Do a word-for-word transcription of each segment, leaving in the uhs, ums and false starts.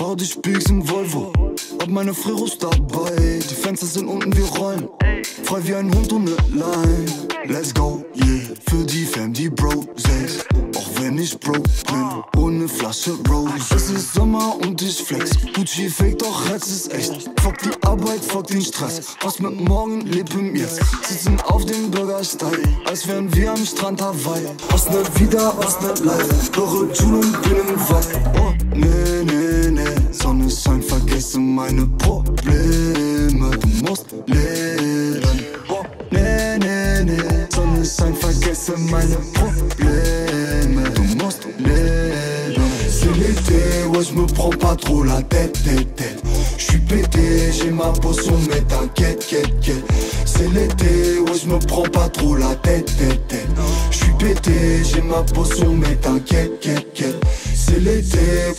Fahr die Spiegs im Volvo, hab meine Friros dabei. Die Fenster sind unten, wir rollen frei wie ein Hund ohne Lein. Let's go, yeah, für die Fam, die Bro sechs. Auch wenn ich broke bin, ohne Flasche Rose. Es ist Sommer und ich flex, Gucci fake, doch Herz ist echt. Fuck die Arbeit, fuck den Stress, was mit morgen, leb im Jetzt. Sitzen auf dem Bürgersteig, als wären wir am Strand Hawaii. Was ne wieder, was ne live, höre June und bin im Wald. Oh, nee, nee, nee, Sonnenschein, vergesse meine Probleme. Du musst leben. Oh, nee, nee, nee, Sonnenschein, vergesse meine Probleme. Du musst leben. C'est l'été, ouais, je me prends pas trop la tête, tête, tête. J'suis pété, j'ai ma potion, mais t'inquiète, quête, quête. C'est l'été, ouais, je me prends pas trop la tête, tête, tête. J'suis pété, j'ai ma potion, mais t'inquiète, quête, quête. C'est l'été,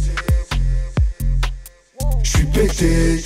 j'suis pété.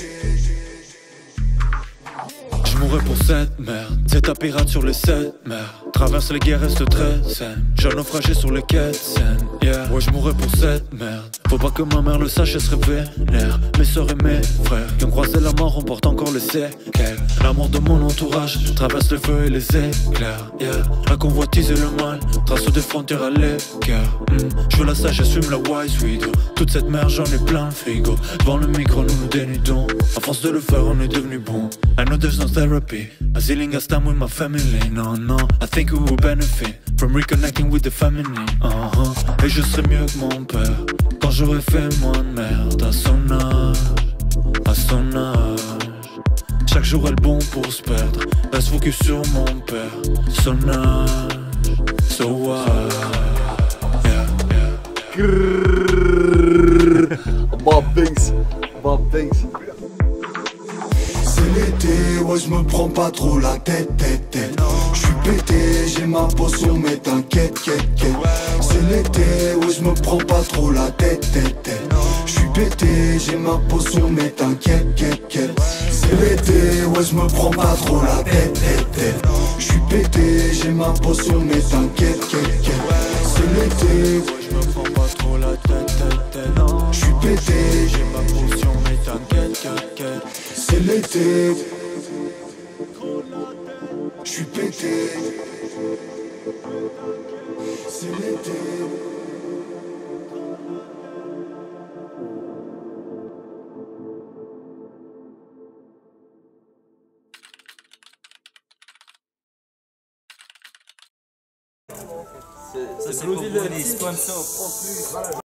Je mourrais pour cette merde, c'est un pirate sur les sept mers. Traverse les guerres, reste très saine. J'ai un naufragé sur les quais de Seine, yeah. Ouais, je mourrais pour cette merde. Faut pas que ma mère le sache, elle serait vénère. Mes soeurs et mes frères qui ont croisé la mort, on porte encore les séquelles. L'amour de mon entourage traverse le feu et les éclairs, yeah. La convoitise et le mal trace des frontières à l'équerre. mm. Je veux la sagesse, fume la wise weed. Toute cette merde, j'en ai plein le frigo. Devant le micro, nous nous dénudons. À force de le faire, on est devenu bon. I know there's no therapy, as healing as time with my family. No, no, I think we will benefit from reconnecting with the feminine. uh-huh. Et je serai mieux que mon père quand j'aurai fait moins de merde à son âge, à son âge. Chaque jour est le bon pour se perdre. Reste focus sur mon père, son âge. So what? Yeah, yeah. Bob Banks, Bob Banks. C'est l'été, ouais, je me prends pas trop la tête, tête, tête. J'suis pété, j'ai ma potion, mais t'inquiète, quête, quête. C'est l'été, ouais, je me prends pas trop la tête, tête, tête. J'suis pété, j'ai ma potion, mais t'inquiète, quête, quête. C'est l'été, ouais, je me prends pas trop la tête, tête, tête. J'suis pété, j'ai ma potion, mais t'inquiète, quête, quête. C'est l'été, ouais, je me prends pas trop la tête, tête, tête. J'suis pété, j'ai ma potion, mais t'inquiète, quête, quête. C'est l'été, j'suis pété. C'est l'été. Ça c'est pour vous les sponsors.